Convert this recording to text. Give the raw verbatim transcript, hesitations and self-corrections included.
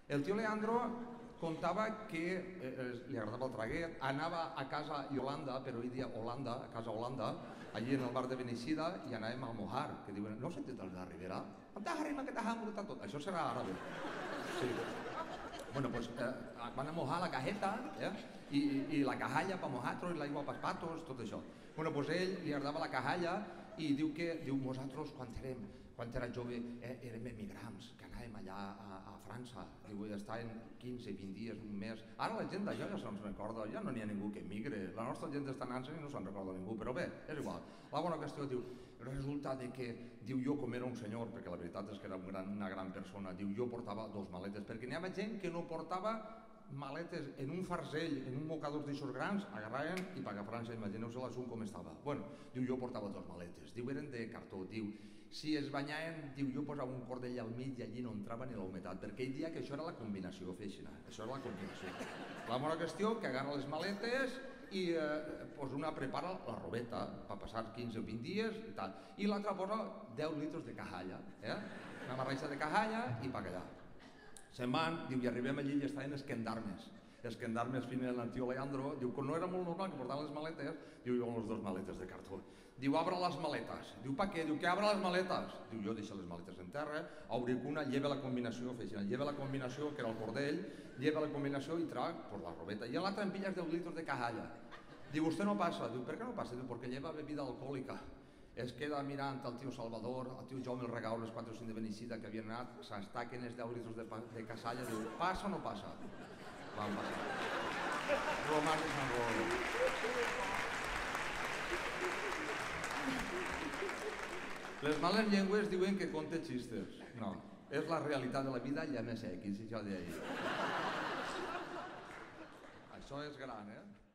El tio Leandro contava que eh, li agradava el traguet, anava a casa Iolanda, però ell dia Holanda, a casa Holanda, allí en el bar de Beneixida, i anàvem al Mojar, que diuen, no heu sentit el de Rivera? Això serà àrabe. Sí. Bueno, pues eh, van a mojar la cajeta, eh? I, i la cajalla pa mojar-los, i l'aigua pels patos, tot això. Bueno, pues ell li agradava la cajalla i diu que, diu, nosaltres quan érem, quan era jove eh, érem emigrants, que anàvem allà a, a França, diu, estaven quinze, vint dies, un mes. Ara la gent d'allò ja se'n recorda, ja no n'hi ha ningú que emigre, la nostra gent està anant i no se'n recorda ningú, però bé, és igual. La bona qüestió, diu, resulta de que, diu, jo com era un senyor, perquè la veritat és que era un gran, una gran persona, diu, jo portava dos maletes, perquè n'hi havia gent que no portava maletes en un farcell, en un mocador d'aixòs grans, agarraven i per a França, imagineu-se l'assum com estava. Bueno, diu, jo portava dos maletes, diu, eren de cartó, diu, si es banyaven, diu, jo posava un cordell al mig i allí no entrava ni la humitat, perquè ell dia que això era la combinació, feixina, això era la combinació. La bona qüestió, que agarra les maletes i eh, pues una prepara la robeta per passar quinze o vint dies i tal, i l'altra posa deu litres de cajalla, eh? Una barreja de cajalla i pa allà. Se'n van, diu, i arribem allí i estaven els gendarmes. Els gendarmes finen el tio Leandro, diu, que no era molt normal que portaven les maletes, diu, jo amb les dues maletes de cartó. Diu, abre les maletes. Diu, pa què? Diu, que abre les maletes. Diu, jo deixo les maletes en terra, obri una, lleva la combinació, feixina, lleva la combinació, que era el cordell, lleva la combinació i trac, pues la robeta. I en l'altra empilles deu litros de cajalla. Diu, vostè no passa. Diu, per què no passa? Diu, perquè lleva bebida alcohòlica. Es queda mirant el tio Salvador, el tio Jaume el Regau, les quatre o cinc de Beneixida que havien anat, s'estaquen els deu litres de, de casalla, diu, passa o no passa? Van passar. Román de Sant Rodo. Les males llengües diuen que conte xistes. No, és la realitat de la vida i a més X, això d'ahir. Això és gran, eh?